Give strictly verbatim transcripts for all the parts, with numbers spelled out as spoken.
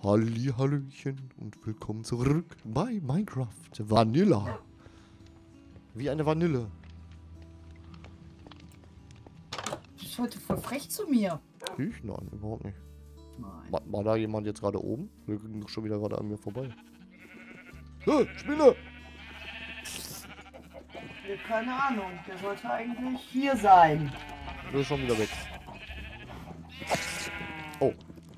Halli, Hallöchen und willkommen zurück bei Minecraft Vanilla. Wie eine Vanille. Du bist heute voll frech zu mir. Ich? Nein, überhaupt nicht. Nein. War, war da jemand jetzt gerade oben? Wir gehen doch schon wieder gerade an mir vorbei. Hey, Spinne! Ja, keine Ahnung, der sollte eigentlich hier sein. Der ist schon wieder weg. Oh.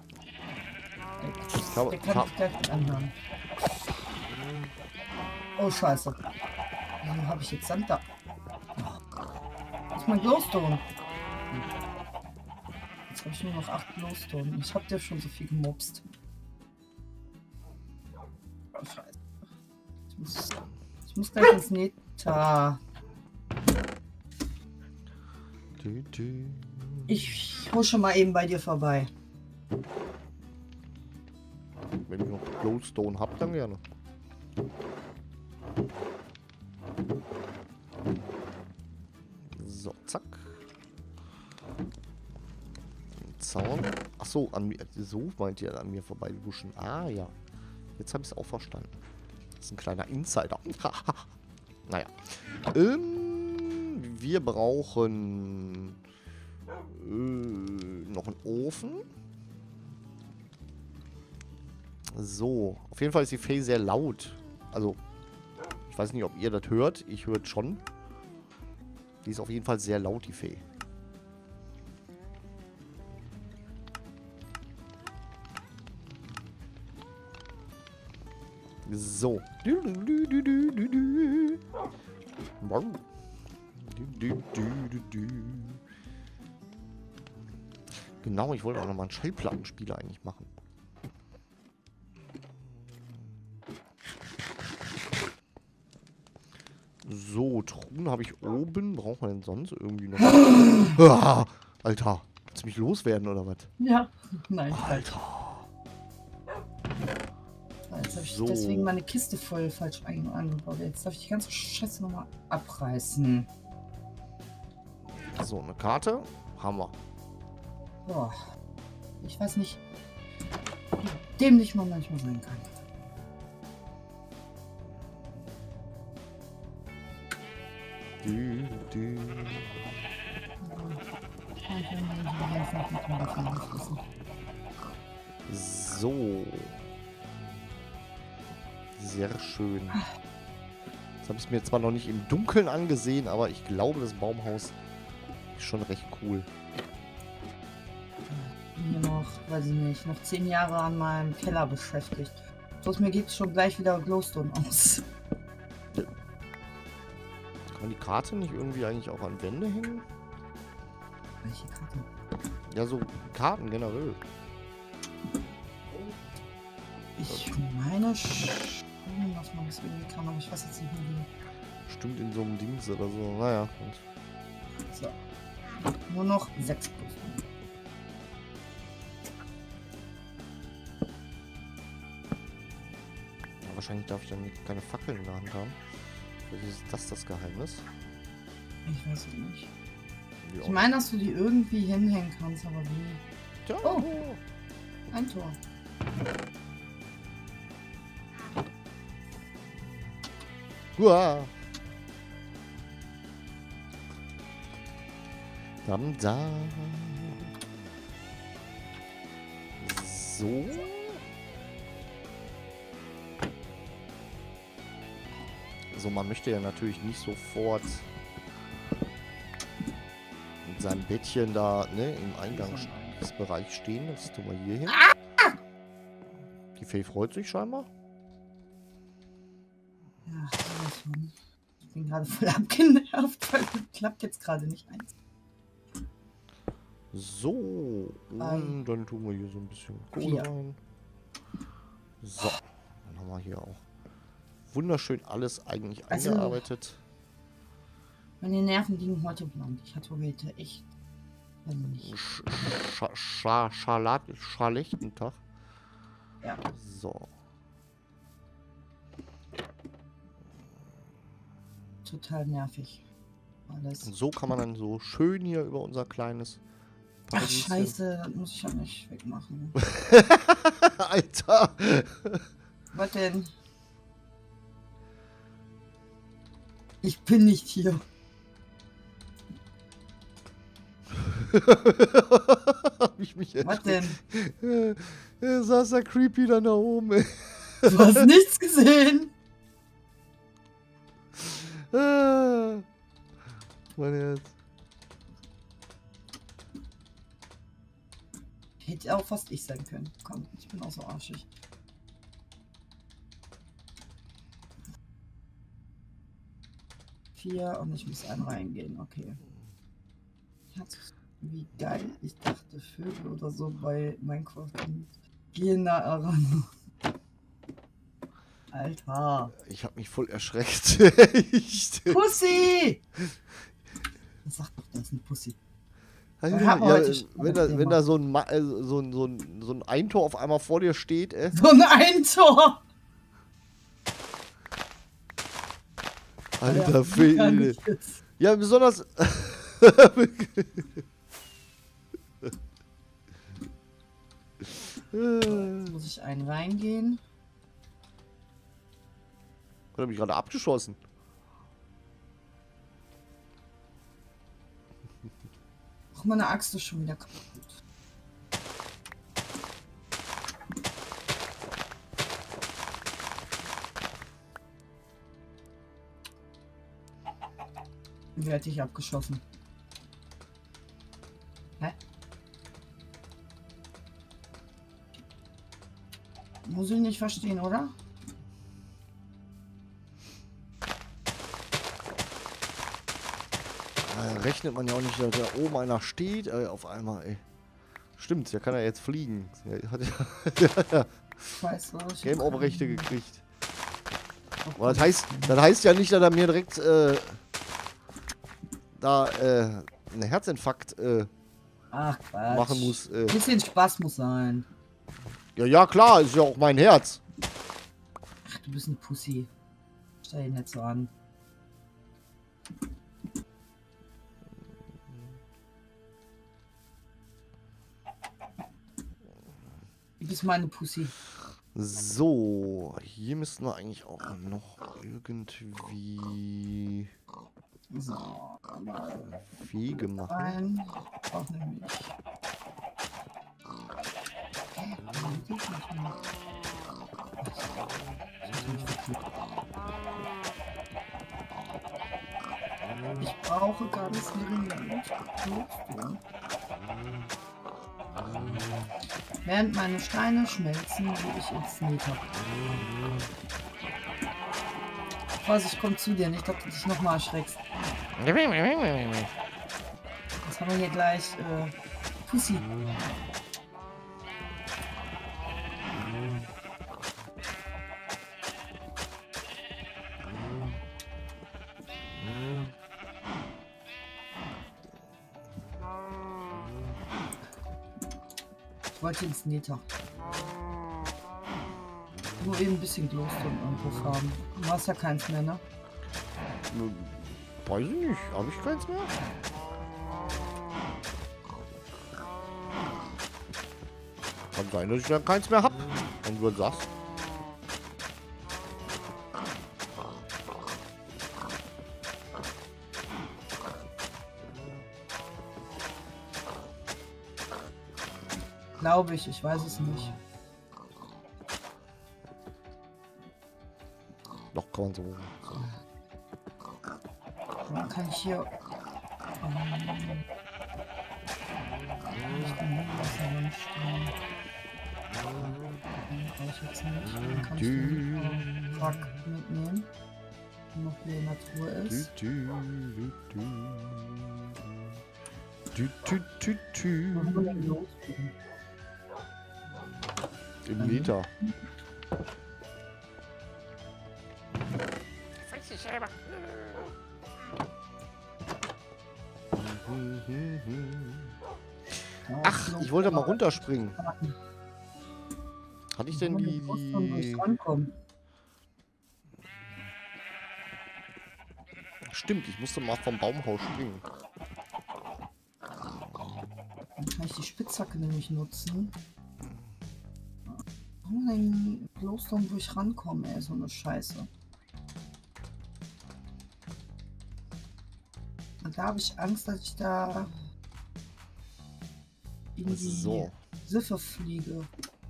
Der, habe- der ich kann hab- sich gleich mit anhören. Oh, scheiße. Wieso habe ich jetzt Sand da? Das ist mein Glowstone. Jetzt habe ich nur noch acht Glowstone. Ich habe dir schon so viel gemobst. Oh, scheiße. Ich muss, ich muss gleich ins Neta. Du, du. Ich husche mal eben bei dir vorbei. Wenn ich noch Glowstone habt, dann gerne. So, zack. Zaun. Achso, an mir. So meint ihr an mir vorbeiwuschen. Ah ja. Jetzt habe ich es auch verstanden. Das ist ein kleiner Insider. Naja. Ähm, wir brauchen äh, noch einen Ofen. So. Auf jeden Fall ist die Fee sehr laut. Also, ich weiß nicht, ob ihr das hört. Ich höre es schon. Die ist auf jeden Fall sehr laut, die Fee. So. Du, du, du, du, du, du, du. Wow. Du, du, du, du, du. Genau, ich wollte auch nochmal einen Schallplattenspieler eigentlich machen. So, Truhen habe ich oben. Braucht man denn sonst irgendwie noch? Ah, Alter, willst du mich loswerden oder was? Ja, nein. Alter. Jetzt habe ich So. deswegen meine Kiste voll falsch ein- angebaut. Jetzt darf ich die ganze Scheiße nochmal abreißen. So, eine Karte haben wir. Boah. Ich weiß nicht, wie dämlich man manchmal sein kann. Du, du. So. Sehr schön. Jetzt habe ich es mir zwar noch nicht im Dunkeln angesehen, aber ich glaube, das Baumhaus ist schon recht cool. Hier noch, weiß ich nicht, noch zehn Jahre an meinem Keller beschäftigt. Bloß mir geht schon gleich wieder Glowstone aus. Kann man die Karte nicht irgendwie eigentlich auch an Wände hängen? Welche Karte? Ja, so Karten generell. Ich meine schon, dass man das irgendwie kann, aber ich weiß jetzt nicht mehr wie. Stimmt in so einem Dings oder so. Naja. Und So. Nur noch sechs Glowstone. ja, wahrscheinlich darf ich dann keine Fackeln in der Hand haben. Vielleicht ist das das Geheimnis. Ich weiß es nicht. Wie Ich auch- meine, dass du die irgendwie hinhängen kannst, aber wie? Tja, Oh. Ein Tor. Hua. Dam, da. So. So, man möchte ja natürlich nicht sofort mit seinem Bettchen da, ne, im Eingangsbereich stehen. Das tun wir hier hin. Die Fee freut sich scheinbar. Ja, sowas von. Ich bin gerade voll abgenervt, weil das klappt jetzt gerade nicht eins. So, und Ei. dann tun wir hier so ein bisschen Kohle Vier. rein. So, dann haben wir hier auch wunderschön alles eigentlich Also- eingearbeitet. Meine Nerven liegen heute blank. Ich hatte heute echt. Weiß nicht. Sch Scha Scha Schalat schlechten Tag. Ja. So, Total nervig. Alles. und so kann man dann so schön hier über unser kleines Ach, Paradieschen- scheiße, das muss ich ja nicht wegmachen. Alter. Was denn? Ich bin nicht hier. Hab ich mich Was erschreckt. denn? Er saß da creepy da oben, ey. Du hast nichts gesehen. Ah, mein Herz. Hätte auch fast ich sein können. Komm, ich bin auch so arschig. Vier und ich muss einen reingehen, okay. Herz, wie geil. Ich dachte Vögel oder so bei Minecraft und gehen da ran. Alter. Ich hab mich voll erschreckt. Echt. Pussy! Sag doch, das ist ein Pussy. Alter, Wir haben ja, heute schon wenn, das da, wenn Thema. da so ein, Ma äh, so, ein, so, ein, so ein Eintor auf einmal vor dir steht, ey. So ein Eintor! Alter, Ja, Phil. kann ich jetzt. Ja, besonders. Muss ich einen reingehen? Hat er mich gerade abgeschossen? Ach, meine Axt ist schon wieder kaputt. Wie hätte ich abgeschossen? Hä? Muss ich nicht verstehen, oder? Da rechnet man ja auch nicht, dass da oben einer steht, ey, auf einmal, ey. Stimmt, der kann ja jetzt fliegen. Der hat ja, ja, Scheiße. ich Game hab Over Rechte keinen- gekriegt. Oh Aber das Gott. heißt, das heißt ja nicht, dass er mir direkt äh, da äh, einen Herzinfarkt äh, Ach, Quatsch. machen muss. Äh. Bisschen Spaß muss sein. Ja, ja, klar, ist ja auch mein Herz. Ach, du bist ein Pussy. Stell ihn nicht so an. Du bist meine Pussy. So, hier müssten wir eigentlich auch noch irgendwie So, mal Wege machen. rein. Ich brauch nämlich. Hä, warum geht das nicht mehr? Das ist nicht verklickt. Ich brauche ganz dringend Luft. Während meine Steine schmelzen, gehe ich ins Nether. Vorsicht, komm zu dir, nicht, dass du dich nochmal erschreckst. Jetzt haben wir hier gleich äh, Pussy. Ich wollte ins Nether. Nur eben ein bisschen Glowstone irgendwo haben. Du hast ja keins mehr, ne? Weiß ich nicht, habe ich keins mehr? Kann sein, dass ich dann keins mehr habe. Wenn du das sagst. Glaube ich, ich weiß es nicht. Doch, kann man so. Dann kann ich hier. Ähm, ich kann hier Wasser hinstellen. Den brauche ich jetzt nicht. Dann kann ich den äh, Wrack mitnehmen. Der noch hier in der Truhe ist. Tü, tü, tü, tü, tü, tü. Wo haben wir denn Glowstone? Im Liter. Weiß ich selber. Ach, ich wollte mal runterspringen. Hatte ich denn die... die... Rankommen. Stimmt, ich musste mal vom Baumhaus springen. Dann kann ich die Spitzhacke nämlich nutzen. Oh, ein Glowstone, wo ich rankomme, ey, so eine Scheiße. Und da habe ich Angst, dass ich da in die So. Siffe fliege.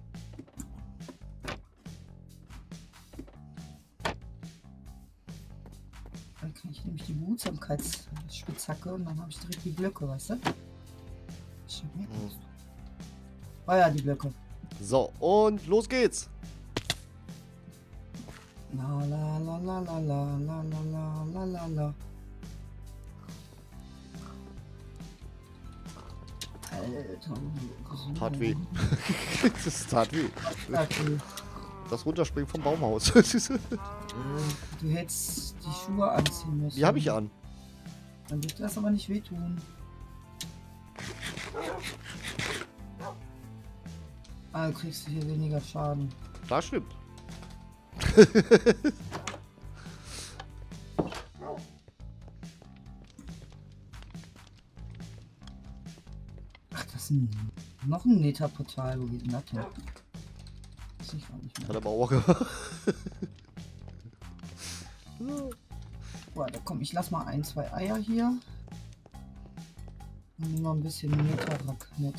Dann kann ich nämlich die Behutsamkeitsspitzhacke und dann habe ich direkt die Blöcke, weißt du? Ich hab mehr Lust. Oh ja, die Blöcke. So, und los geht's. La la la la la la la la la la la. Alter. Tat weh. Das tat weh. Okay. Das Runterspringen vom Baumhaus. Du hättest die Schuhe anziehen müssen. Die habe ich an. Dann wird das aber nicht wehtun. Ah, du kriegst hier weniger Schaden. Das stimmt. Ach, das ist ein, noch ein Nether-Portal. Wo geht denn das hin? Das ich auch nicht mehr. Hat aber auch gemacht. Warte, komm, ich lass mal ein, zwei Eier hier. Und nimm mal ein bisschen Nether-Rack mit.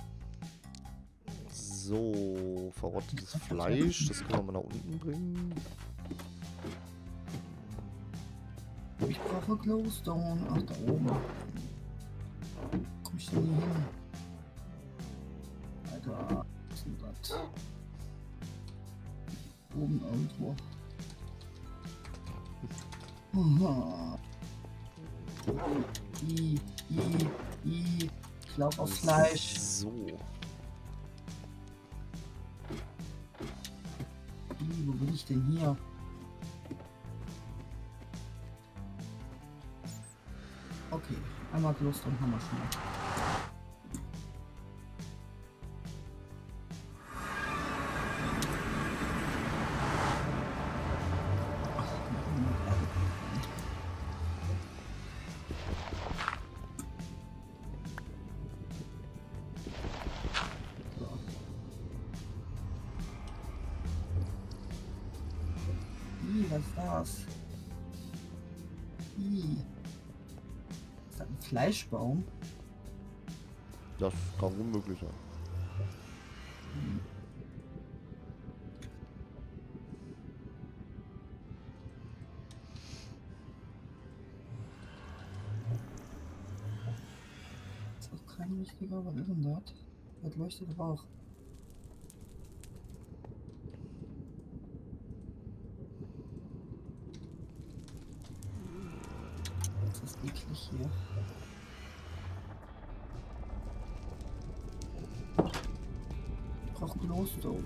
So, verrottetes Fleisch. Das können wir mal nach unten bringen. Ich brauche Glowstone. Ach, da oben. Komm ich denn hier hin? Alter, was ist denn das? Oben irgendwo. Aha. I, I, I. Ich lauf auf Fleisch. So. I, wo bin ich denn hier? Okay, einmal Glowstone haben wir schon mal. Was ist das? Ih. Ist das ein Fleischbaum? Das kann unmöglich sein. Hm. Das ist auch kein richtiger, was ist denn das? Das leuchtet aber auch. Das ist eklig hier. Ich brauche Glowstone.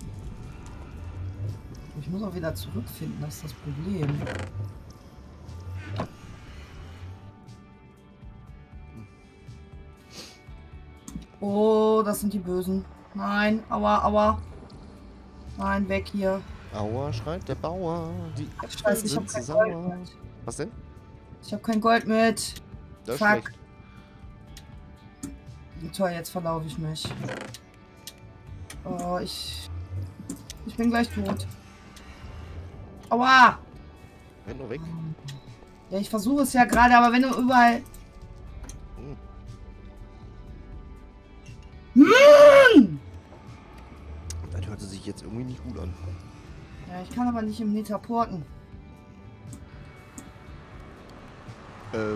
Ich muss auch wieder zurückfinden, das ist das Problem. Oh, das sind die Bösen. Nein, aua, aua. Nein, weg hier. Aua, schreit der Bauer. Die Ach, Äpfel Scheiße, ich hab sind kein sauer. Gold mit. Was denn? Ich habe kein Gold mit. Das ist Fuck. schlecht. Toll, jetzt verlaufe ich mich. Oh, ich... Ich bin gleich tot. Aua! Renn nur weg. Ja, ich versuche es ja gerade, aber wenn du überall... Hm. Hm! Das hörte sich jetzt irgendwie nicht gut an. Ja, ich kann aber nicht im Nether porten. Ähm...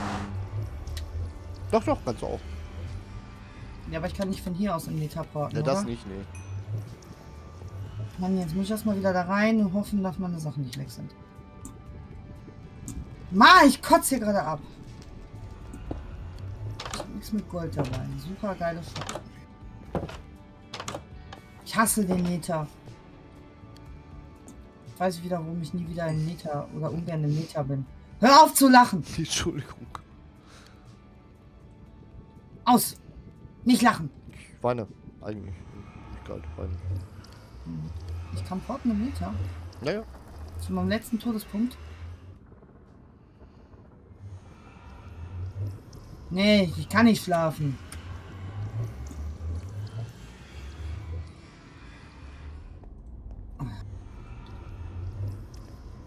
Doch, doch, kannst du auch. Ja, aber ich kann nicht von hier aus im Nether porten, Ja, das oder? nicht, nee. Mann, jetzt muss ich erstmal wieder da rein und hoffen, dass meine Sachen nicht weg sind. Ma, ich kotze hier gerade ab. Ich hab nichts mit Gold dabei. Super geile Shop. Ich hasse den Nether. Ich weiß wieder, warum ich nie wieder im Nether oder ungern im Nether bin. Hör auf zu lachen! Entschuldigung. Aus! Nicht lachen! Ich weine. Eigentlich. Nicht kalt, weine. Ich kann porten im Nether. Naja. Zu meinem letzten Todespunkt. Nee, ich kann nicht schlafen.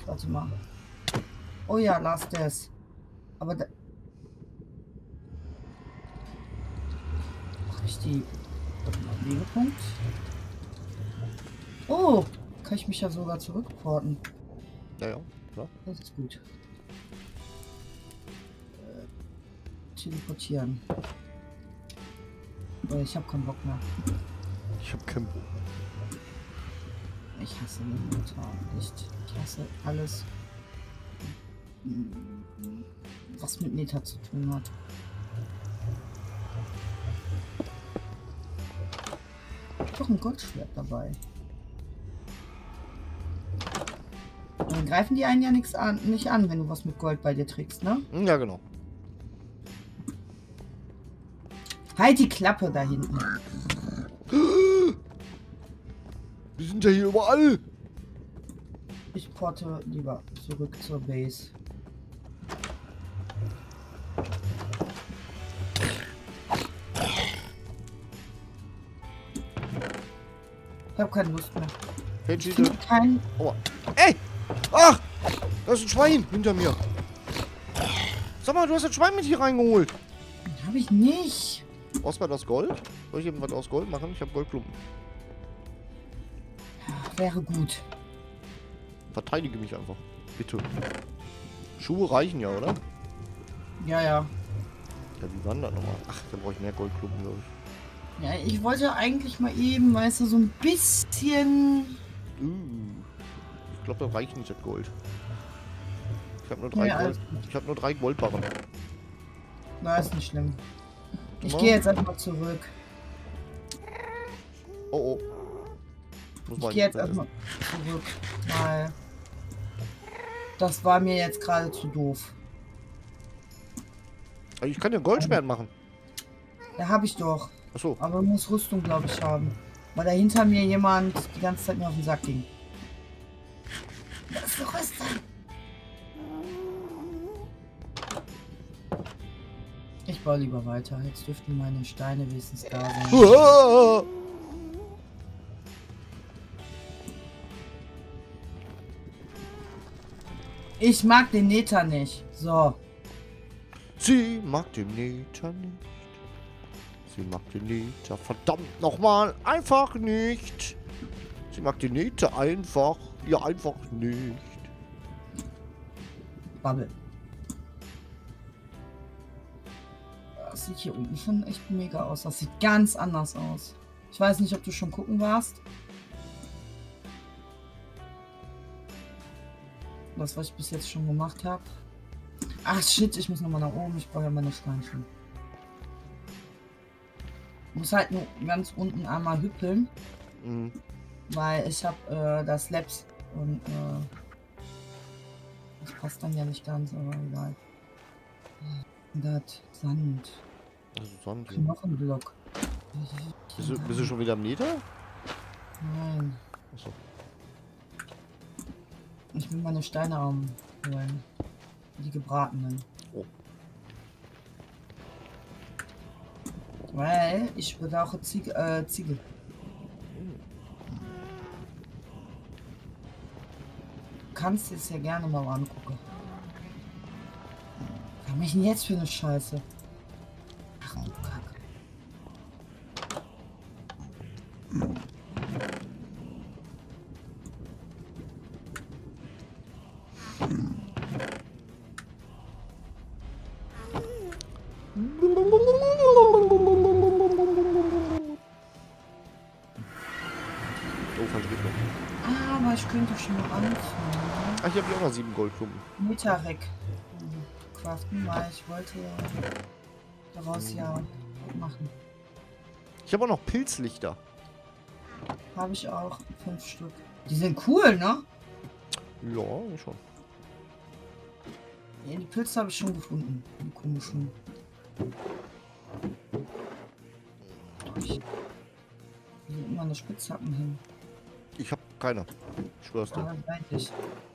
Warte mal. Oh ja, Last Death. Aber da... Mach ich die... Wegepunkt? Oh! Kann ich mich ja sogar zurückporten. Ja, ja, klar. Das ist gut. Äh, teleportieren. Oh, ich habe keinen Bock mehr. Ich hab keinen Bock. Ich hasse Inventar. Nicht. Ich hasse alles, was mit Nether zu tun hat. Doch ein Goldschwert dabei. Dann greifen die einen ja nichts an, nicht an, wenn du was mit Gold bei dir trägst, ne? Ja, genau. Halt die Klappe da hinten. Wir sind ja hier überall. Ich porte lieber zurück zur Base. Ich habe keine Lust mehr. Hey, Ich finde kein... Oh. Ey! Ach! Da ist ein Schwein hinter mir. Sag mal, du hast ein Schwein mit hier reingeholt. Habe ich nicht. Brauchst du das Gold? Soll ich irgendwas aus Gold machen? Ich habe Goldklumpen. Wäre gut. Verteidige mich einfach. Bitte. Schuhe reichen ja, oder? Ja, ja. Ja, wie waren das nochmal? Ach, da brauche ich mehr Goldklumpen, glaube ich. Ja, ich wollte eigentlich mal eben, weißt du, so ein bisschen... Uh, ich glaube, das reicht nicht, das Gold. Ich habe nur drei Ja, Gold. Ich habe nur drei Goldbarren. Na, ist nicht schlimm. Ich Mal. gehe jetzt erstmal zurück. Oh, oh. Muss Ich man gehe jetzt nicht erstmal zurück, weil das war mir jetzt gerade zu doof. essen. Ich kann ja ein Goldschwert machen. Ja, habe ich doch. Achso. Aber muss Rüstung, glaube ich, haben. Weil da hinter mir jemand die ganze Zeit mir auf den Sack ging. Das ist eine Rüstung. Ich baue lieber weiter. Jetzt dürften meine Steine wenigstens da sein. Uah! Ich mag den Nether nicht. So. Sie mag den Nether nicht. Sie mag den Nether verdammt nochmal einfach nicht. Sie mag den Nether einfach. Ja, einfach nicht. Bubble. Das sieht hier unten schon echt mega aus. Das sieht ganz anders aus. Ich weiß nicht, ob du schon gucken warst. Das, was ich bis jetzt schon gemacht habe. Ach shit, ich muss nochmal nach oben. Ich brauche ja meine Steinchen. Ich muss halt nur ganz unten einmal hüppeln. Mhm. Weil ich habe äh, das Labs und äh, das passt dann ja nicht ganz, aber egal. Das Sand. Also Sand. Ja. Knochenblock. Bist du, bist du schon wieder am Nether? Nein. Achso. Ich will meine Steine haben holen. Die gebratenen. Oh. Weil ich brauche Ziege, äh, Ziegel. Du kannst es ja gerne mal angucken. Was hab ich denn jetzt für eine Scheiße? Ach du Kacke. Oh, falsche Richtung. Aber ich könnte schon mal anfangen. Ach, ich habe hier auch noch sieben Goldklumpen. Metarek craften, weil ich wollte ja daraus ja machen. Ich habe auch noch Pilzlichter. Habe ich auch fünf Stück. Die sind cool, ne? Ja, schon. Ja, die Pilze habe ich schon gefunden. Die komischen. Ich... Wie sind immer eine Spitzhacken hin? Ich habe keine. Ich schwör's dir. Ja, eigentlich.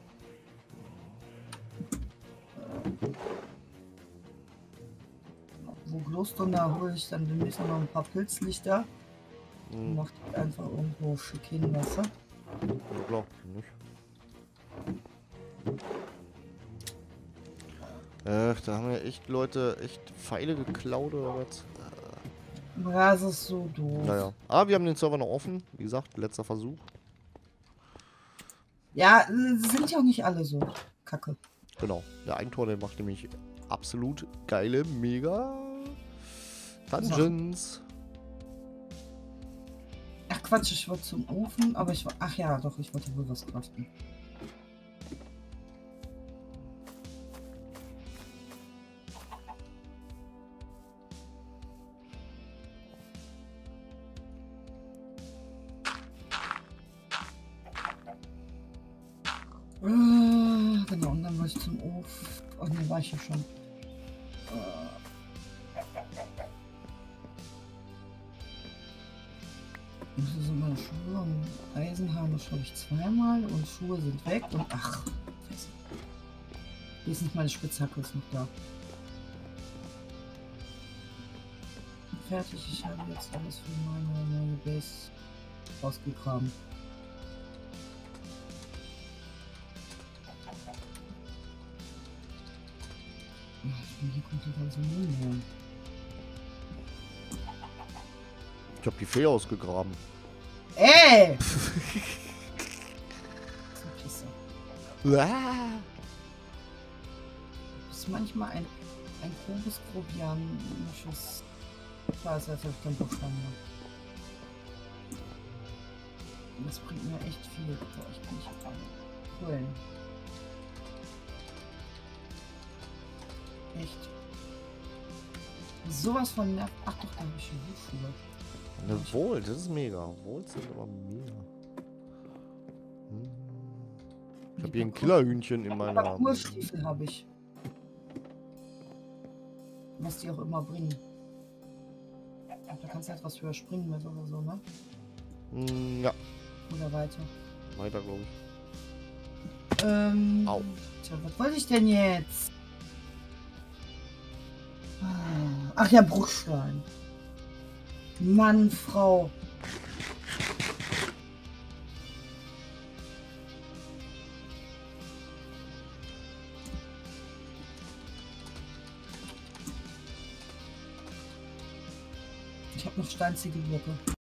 Wo Glowstone, da hole ich dann demnächst noch ein paar Pilzlichter. Hm. Macht die einfach irgendwo schick hin, weißt du? Ja, klar, nicht. Ach, da haben ja echt Leute echt Pfeile geklaut oder was? Das ist so doof. Naja. Aber wir haben den Server noch offen. Wie gesagt, letzter Versuch. Ja, sind ja auch nicht alle so kacke. Genau. Der Eigentor, der macht nämlich absolut geile, mega Dungeons. Ach Quatsch, ich wollte zum Ofen, aber ich war. Ach ja, doch, ich wollte wohl was craften. Äh, genau, und dann war ich zum Ofen. Oh ne, war ich ja schon. Äh. Ich muss so meine Schuhe und Eisen haben, das habe ich zweimal und Schuhe sind weg und ach, Scheiße. Hier ist nicht meine Spitzhacke, ist noch da. Fertig, ich habe jetzt alles für meine neue Base ausgegraben. Hier kommt die ganze Müll her. Ich hab die Fee ausgegraben. Ey! So Pisser. Ah. Das ist manchmal ein, ein grobes Grobianisches. Klar ist, als ob ich keinen Buchstaben habe. Das bringt mir echt viel. Boah, ich kann nicht holen. Echt. Sowas von nervt. Ach doch, da habe ich schon Hufschuhe. Eine Volt, das ist mega. Volts sind aber mega. Hm. Ich habe hier ein Killerhühnchen in meiner... Urstiefel habe ich. Was die auch immer bringen. Da kannst du etwas höher springen mit oder so, ne? Hm, ja, Oder weiter. weiter glaube ich. Ähm. Au. Tja, was wollte ich denn jetzt? Ach ja, Bruchstein. Mann, Frau. Ich habe noch steinzige Blöcke.